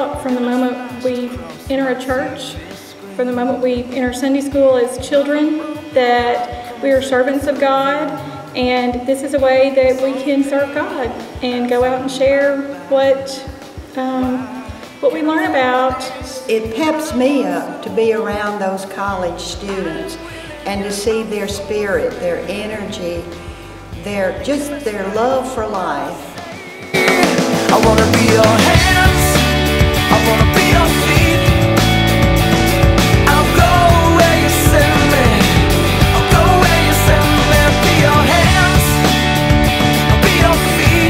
taught from the moment we enter a church, from the moment we enter Sunday school as children, that we are servants of God, and this is a way that we can serve God and go out and share what we learn about. It peps me up to be around those college students and to see their spirit, their energy, their love for life. I want to be your hands, I want to be your feet. I'll go where you send me, I'll go where you send me. Be your hands, I'll be your feet.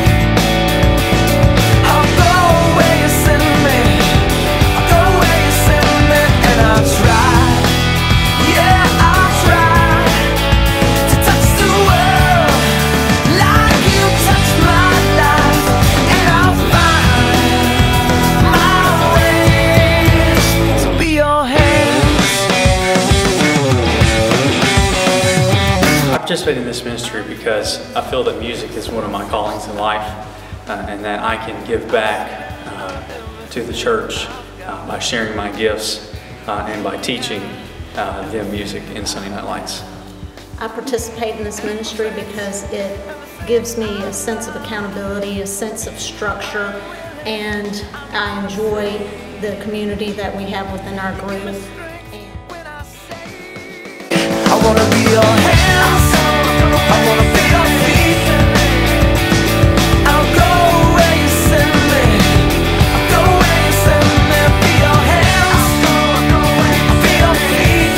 I'll go where you send me, I'll go where you send me. And I'll try, yeah, I'll try to touch the world like you touch my life. And I'll find my way to be your hands. I participate in this ministry because I feel that music is one of my callings in life, and that I can give back to the church by sharing my gifts and by teaching them music in Sunday Night Lights. I participate in this ministry because it gives me a sense of accountability, a sense of structure, and I enjoy the community that we have within our group. I want to be your hands, I want to be your feet. I'll go where you send me, I'll go where you send me. Be your hands, I'll be your feet.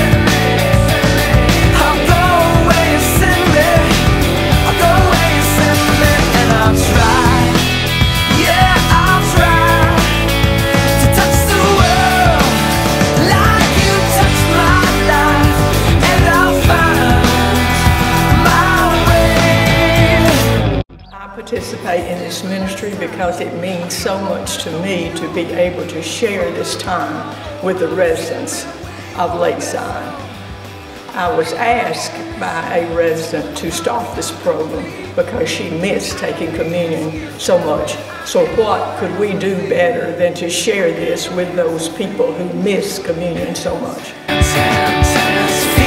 I'll go where you send me, I'll go where you send me. And I'll try, yeah, I'll try to touch the world like you touch my life. And I'll find my way. I participate in this ministry because it means so much to me to be able to share this time with the residents of Lakeside. I was asked by a resident to start this program because she missed taking communion so much. So what could we do better than to share this with those people who miss communion so much? Hands,